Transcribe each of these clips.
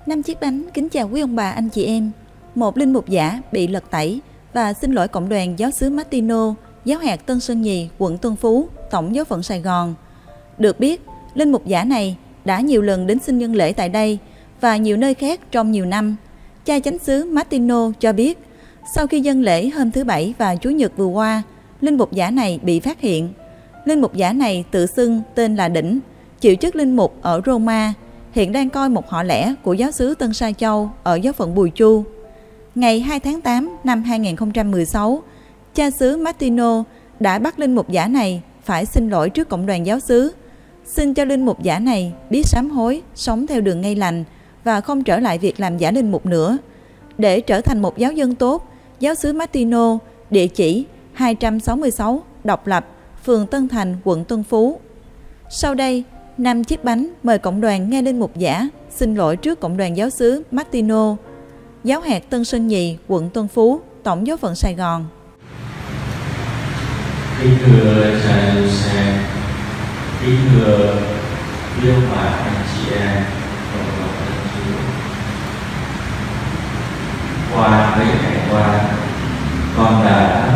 5 chiếc bánh kính chào quý ông bà anh chị em. Một linh mục giả bị lật tẩy và xin lỗi cộng đoàn giáo xứ Martino, giáo hạt Tân Sơn Nhì, quận Tân Phú, tổng giáo phận Sài Gòn. Được biết, linh mục giả này đã nhiều lần đến xin nhân lễ tại đây và nhiều nơi khác trong nhiều năm. Cha chánh xứ Martino cho biết, sau khi dâng lễ hôm thứ Bảy và Chủ nhật vừa qua, linh mục giả này bị phát hiện. Linh mục giả này tự xưng tên là Đỉnh, chịu chức linh mục ở Roma, hiện đang coi một họ lẻ của giáo xứ Tân Sa Châu ở giáo phận Bùi Chu. Ngày 2 tháng 8 năm 2016, cha xứ Martino đã bắt linh mục giả này phải xin lỗi trước cộng đoàn giáo xứ, xin cho linh mục giả này biết sám hối, sống theo đường ngay lành và không trở lại việc làm giả linh mục nữa. Để trở thành một giáo dân tốt, giáo xứ Martino, địa chỉ 266 Độc Lập, phường Tân Thành, quận Tân Phú. Sau đây, 5 chiếc bánh mời cộng đoàn nghe linh mục giả xin lỗi trước cộng đoàn giáo xứ Martino, giáo hạt Tân Sơn Nhì, quận Tân Phú, tổng giáo phận Sài Gòn. Kính thưa cha Giuse, kính thưa quý ông bà anh chị em cộng đoàn Tân Chúa. Qua mấy ngày qua, con đã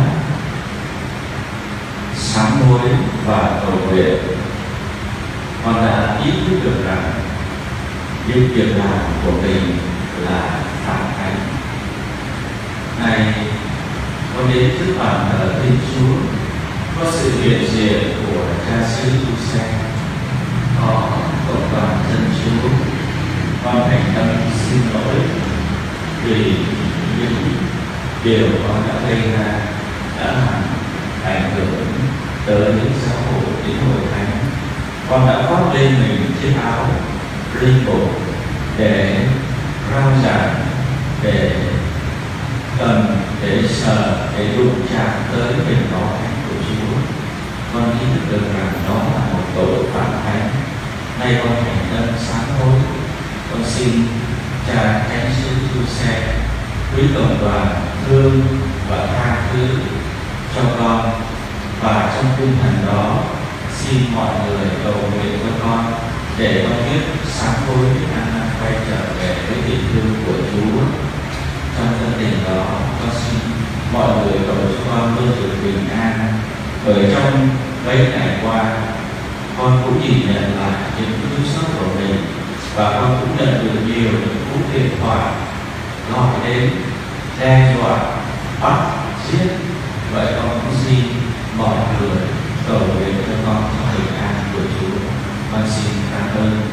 sám hối và cầu nguyện. Con đã ý thức được rằng những việc làm của mình là phạm thánh. Này, con đến trước bàn thờ Thiên Chúa, có sự hiện diện của cha xứ Giuse, có cộng đoàn dân Chúa. Con thành tâm xin lỗi vì những điều con đã gây ra đã làm ảnh hưởng tới những xã hội đến hội thánh. Con đã khoác lên mình chiếc áo linh mục để rao giảng, để cần, để sờ, để đụng chạm tới hình đó thánh của Chúa. Con ý thức được rằng đó là một tội phạm thánh. Nay con thành tâm sám hối. Con xin cha chánh xứ Giuse, quý cộng đoàn thương và tha thứ cho con, và trong tinh thần đó xin mọi người cầu nguyện cho con để con biết sám hối ăn năn quay trở về với tình thương của Chúa. Trong tâm tình đó, con xin mọi người cầu cho con luôn được bình an, bởi trong mấy ngày qua con cũng nhìn nhận lại những thiếu sót của mình, và con cũng nhận được nhiều những cú điện thoại gọi đến đe dọa, bắt, giết. Vậy con cũng xin mọi người cầu nguyện cho con trong bình an của Chúa. Con xin cảm ơn